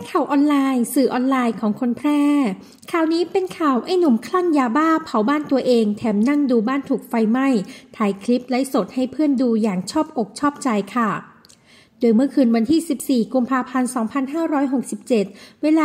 ข่าวออนไลน์สื่อออนไลน์ของคนแพร่ข่าวนี้เป็นข่าวไอ้หนุ่มคลั่งยาบ้าเผาบ้านตัวเองแถมนั่งดูบ้านถูกไฟไหม้ถ่ายคลิปไลฟ์สดให้เพื่อนดูอย่างชอบอกชอบใจค่ะโดยเมื่อคืนวันที่ 14 กุมภาพันธ์ 2567 เวลา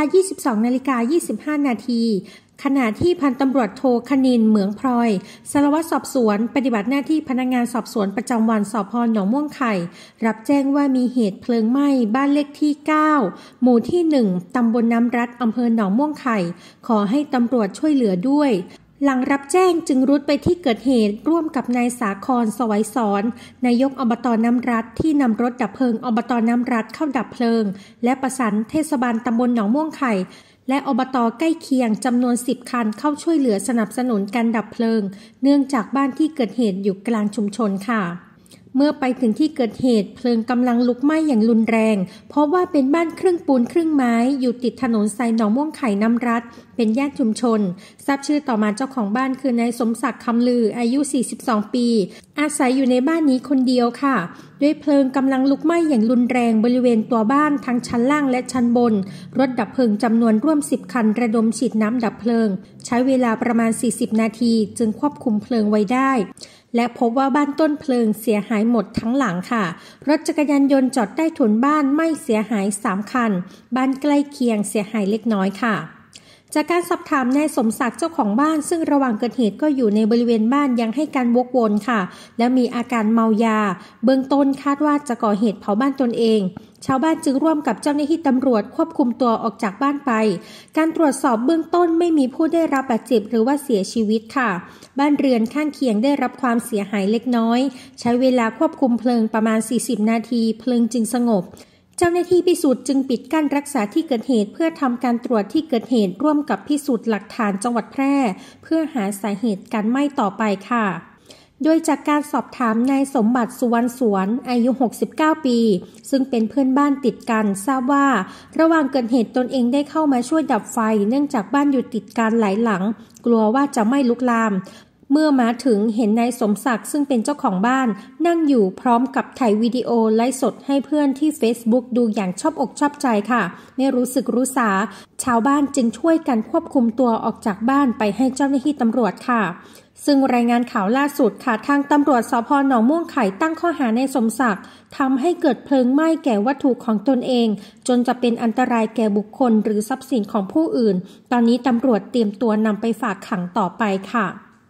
22:25 นาทีขณะที่พันตำรวจโทคณินท์เหมืองพลอยสารวัตรสอบสวนปฏิบัติหน้าที่พนักงานสอบสวนประจำวันสภ.หนองม่วงไข่รับแจ้งว่ามีเหตุเพลิงไหม้บ้านเลขที่ 9 หมู่ที่ 1 ตำบลน้ำรัดอำเภอหนองม่วงไข่ขอให้ตำรวจช่วยเหลือด้วยหลังรับแจ้งจึงรุดไปที่เกิดเหตุร่วมกับนายสาคร สวัยสอนนายกอบต.น้ำรัดที่นำรถดับเพลิงอบต.น้ำรัดเข้าดับเพลิงและประสานเทศบาลตำบลหนองม่วงไข่และอบต.ใกล้เคียงจำนวน10 คันเข้าช่วยเหลือสนับสนุนการดับเพลิงเนื่องจากบ้านที่เกิดเหตุอยู่กลางชุมชนค่ะเมื่อไปถึงที่เกิดเหตุเพลิงกำลังลุกไหม้อย่างรุนแรงเพราะว่าเป็นบ้านครึ่งปูนครึ่งไม้อยู่ติดถนนสายหนองม่วงไข่น้ำรัดเป็นย่านชุมชนทราบชื่อต่อมาเจ้าของบ้านคือนายสมศักดิ์คำลืออายุ42 ปีอาศัยอยู่ในบ้านนี้คนเดียวค่ะด้วยเพลิงกำลังลุกไหม้อย่างรุนแรงบริเวณตัวบ้านทั้งชั้นล่างและชั้นบนรถดับเพลิงจำนวนร่วม10 คันระดมฉีดน้ำดับเพลิงใช้เวลาประมาณ40 นาทีจึงควบคุมเพลิงไว้ได้และพบว่าบ้านต้นเพลิงเสียหายหมดทั้งหลังค่ะรถจักรยานยนต์จอดใต้ถุนบ้านไม่เสียหาย3 คันบ้านใกล้เคียงเสียหายเล็กน้อยค่ะจากการสอบถามนายสมศักดิ์เจ้าของบ้านซึ่งระหว่างเกิดเหตุก็อยู่ในบริเวณบ้านยังให้การวกวนค่ะและมีอาการเมายาเบื้องต้นคาดว่าจะก่อเหตุเผาบ้านตนเองชาวบ้านจึงร่วมกับเจ้าหน้าที่ตำรวจควบคุมตัวออกจากบ้านไปการตรวจสอบเบื้องต้นไม่มีผู้ได้รับบาดเจ็บหรือว่าเสียชีวิตค่ะบ้านเรือนข้างเคียงได้รับความเสียหายเล็กน้อยใช้เวลาควบคุมเพลิงประมาณ40 นาทีเพลิงจึงสงบเจ้าหน้าที่พิสูจน์จึงปิดกั้นรักษาที่เกิดเหตุเพื่อทำการตรวจที่เกิดเหตุร่วมกับพิสูจน์หลักฐานจังหวัดแพร่เพื่อหาสาเหตุการไหม้ต่อไปค่ะโดยจากการสอบถามนายสมบัติสุวรรณสวนอายุ69 ปีซึ่งเป็นเพื่อนบ้านติดกันทราบว่าระหว่างเกิดเหตุตนเองได้เข้ามาช่วยดับไฟเนื่องจากบ้านอยู่ติดกันหลายหลังกลัวว่าจะไม่ลุกลามเมื่อมาถึงเห็นนายสมศักดิ์ซึ่งเป็นเจ้าของบ้านนั่งอยู่พร้อมกับถ่ายวิดีโอไลฟ์สดให้เพื่อนที่ Facebook ดูอย่างชอบอกชอบใจค่ะไม่รู้สึกรู้สาชาวบ้านจึงช่วยกันควบคุมตัวออกจากบ้านไปให้เจ้าหน้าที่ตำรวจค่ะซึ่งรายงานข่าวล่าสุดค่ะทางตำรวจสภ.หนองม่วงไข่ตั้งข้อหานายสมศักดิ์ทำให้เกิดเพลิงไหม้แก่วัตถุของตนเองจนจะเป็นอันตรายแก่บุคคลหรือทรัพย์สินของผู้อื่นตอนนี้ตำรวจเตรียมตัวนำไปฝากขังต่อไปค่ะ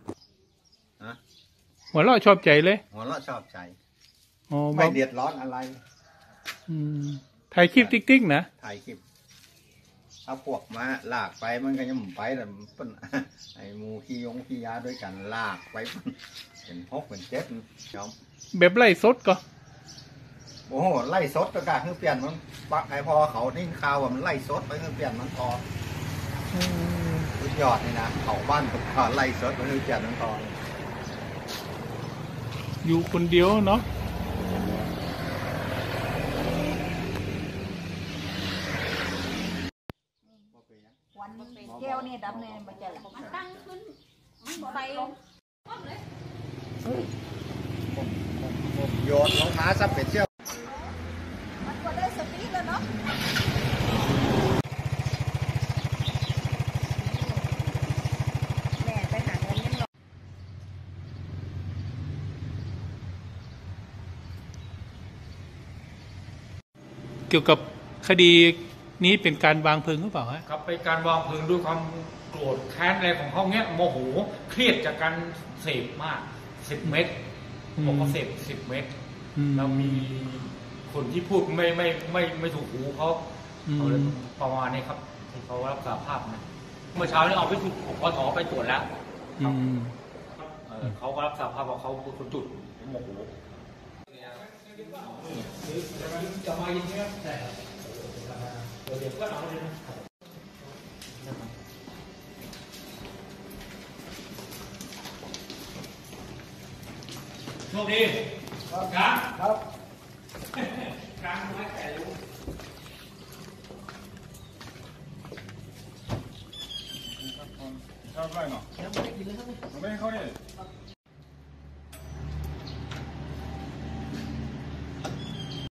หัวเราะชอบใจเลยหัวเราะชอบใจไม่เดือดร้อนอะไรถ่ายคลิปติ๊กๆนะถ่ายคลิปเอาพวกมาลากไปมันก็ยังไปแต่เป็นไอ้มูขี้ยงขี้ยาด้วยกันลากไปเป็น6เป็น7ยอมแบบไล่สดก็โอ้โหไล่สดก็การเปลี่ยนมันปักไอ้พอเขานี่ข่าวว่ามันไล่สดไปเปลี่ยนมันพอสุดยอดนี่นะเขาบ้านก็ไล่สดมันเปลี่ยนมันพออยู่คนเดียวเนาะวันแก้วนี่ดำเลยมาจากมันตั้งขึ้นไปโยนลงมาซับเป็ดเชี่ยวมันก็ได้สปีดแล้วเนาะแม่ไปหาเงินยังเกี่ยวกับคดีนี้เป็นการวางเพลิงหรือเปล่าฮะครับเป็นการวางเพลิงด้วยความโกรธแค้นอะไรของเขาเนี้ยโมโหเครียดจากการเสพมาก10 เม็ดผมก็เสพ10 เม็ดแล้วมีคนที่พูดไม่ถูกหูเขาเลยประมาณนี้ครับที่เขารับสารภาพนะเมื่อเช้านี้เอาไปถูกปต.ไปตรวจแล้วเขาก็รับสารภาพว่าเขาเป็นคนจุดโมโหจะมาอย่างนี้แต่เดี๋ยวก็เอาเลยนะโชคดีครับกลางไม้แต่รู้ชอบไรเนาะไม่ให้เขาเนี่ย